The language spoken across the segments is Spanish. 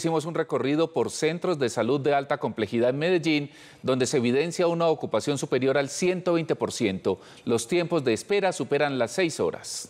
hicimos un recorrido por centros de salud de alta complejidad en Medellín, donde se evidencia una ocupación superior al 120%. Los tiempos de espera superan las 6 horas.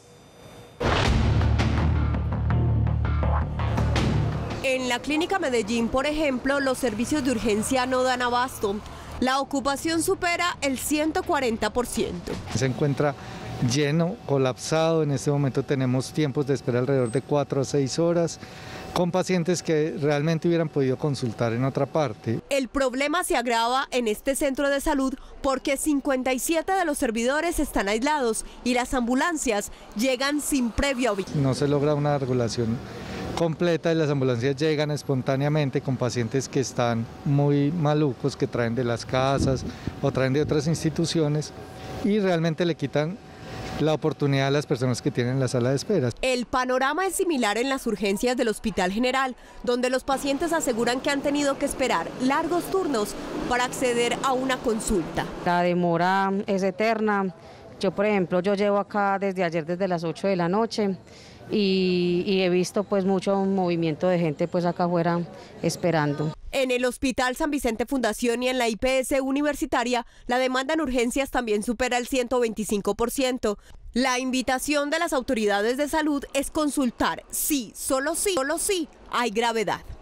En la Clínica Medellín, por ejemplo, los servicios de urgencia no dan abasto. La ocupación supera el 140%. Se encuentra lleno, colapsado. En este momento tenemos tiempos de espera alrededor de 4 a 6 horas, con pacientes que realmente hubieran podido consultar en otra parte. El problema se agrava en este centro de salud porque 57 de los servidores están aislados y las ambulancias llegan sin previo aviso. No se logra una regulación completa y las ambulancias llegan espontáneamente con pacientes que están muy malucos, que traen de las casas o traen de otras instituciones y realmente le quitan la oportunidad a las personas que tienen la sala de espera. El panorama es similar en las urgencias del Hospital General, donde los pacientes aseguran que han tenido que esperar largos turnos para acceder a una consulta. La demora es eterna. Yo, por ejemplo, llevo acá desde ayer, desde las 8 de la noche y he visto pues mucho movimiento de gente pues acá afuera esperando. En el Hospital San Vicente Fundación y en la IPS Universitaria, la demanda en urgencias también supera el 125%. La invitación de las autoridades de salud es consultar si, solo si hay gravedad.